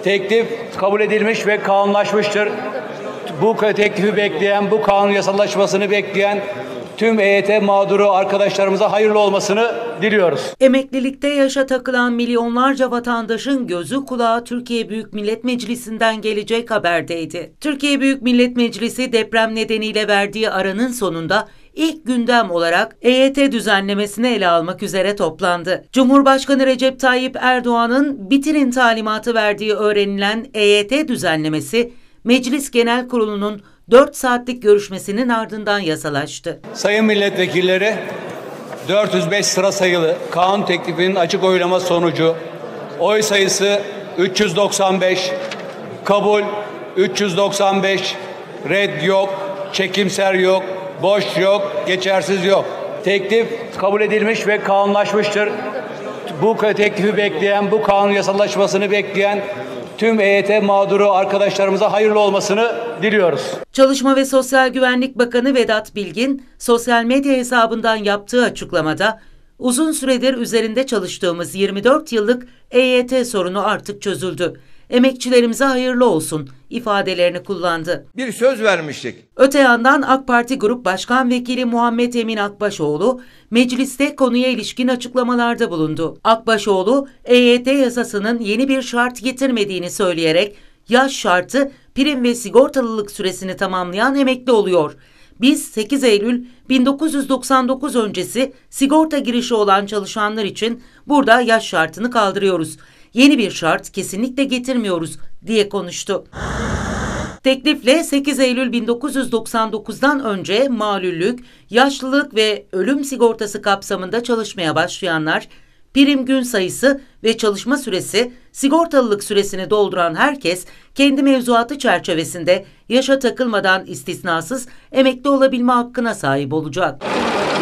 Teklif kabul edilmiş ve kanunlaşmıştır. Bu teklifi bekleyen, bu kanun yasallaşmasını bekleyen tüm EYT mağduru arkadaşlarımıza hayırlı olmasını diliyoruz. Emeklilikte yaşa takılan milyonlarca vatandaşın gözü kulağı Türkiye Büyük Millet Meclisi'nden gelecek haberdeydi. Türkiye Büyük Millet Meclisi deprem nedeniyle verdiği aranın sonunda ilk gündem olarak EYT düzenlemesini ele almak üzere toplandı. Cumhurbaşkanı Recep Tayyip Erdoğan'ın bitirin talimatı verdiği öğrenilen EYT düzenlemesi, Meclis Genel Kurulu'nun 4 saatlik görüşmesinin ardından yasalaştı. Sayın milletvekilleri, 405 sıra sayılı kanun teklifinin açık oylama sonucu oy sayısı 395, kabul 395, red yok, çekimser yok, boş yok, geçersiz yok. Teklif kabul edilmiş ve kanunlaşmıştır. Bu teklifi bekleyen, bu kanun yasallaşmasını bekleyen tüm EYT mağduru arkadaşlarımıza hayırlı olmasını diliyoruz. Çalışma ve Sosyal Güvenlik Bakanı Vedat Bilgin, sosyal medya hesabından yaptığı açıklamada, uzun süredir üzerinde çalıştığımız 24 yıllık EYT sorunu artık çözüldü. Emekçilerimize hayırlı olsun ifadelerini kullandı. Bir söz vermiştik. Öte yandan AK Parti Grup Başkan Vekili Muhammed Emin Akbaşoğlu, mecliste konuya ilişkin açıklamalarda bulundu. Akbaşoğlu, EYT yasasının yeni bir şart getirmediğini söyleyerek, yaş şartı prim ve sigortalılık süresini tamamlayan emekli oluyor. Biz 8 Eylül 1999 öncesi sigorta girişi olan çalışanlar için burada yaş şartını kaldırıyoruz. Yeni bir şart kesinlikle getirmiyoruz diye konuştu. Teklifle 8 Eylül 1999'dan önce malüllük, yaşlılık ve ölüm sigortası kapsamında çalışmaya başlayanlar, prim gün sayısı ve çalışma süresi, sigortalılık süresini dolduran herkes kendi mevzuatı çerçevesinde yaşa takılmadan istisnasız emekli olabilme hakkına sahip olacak.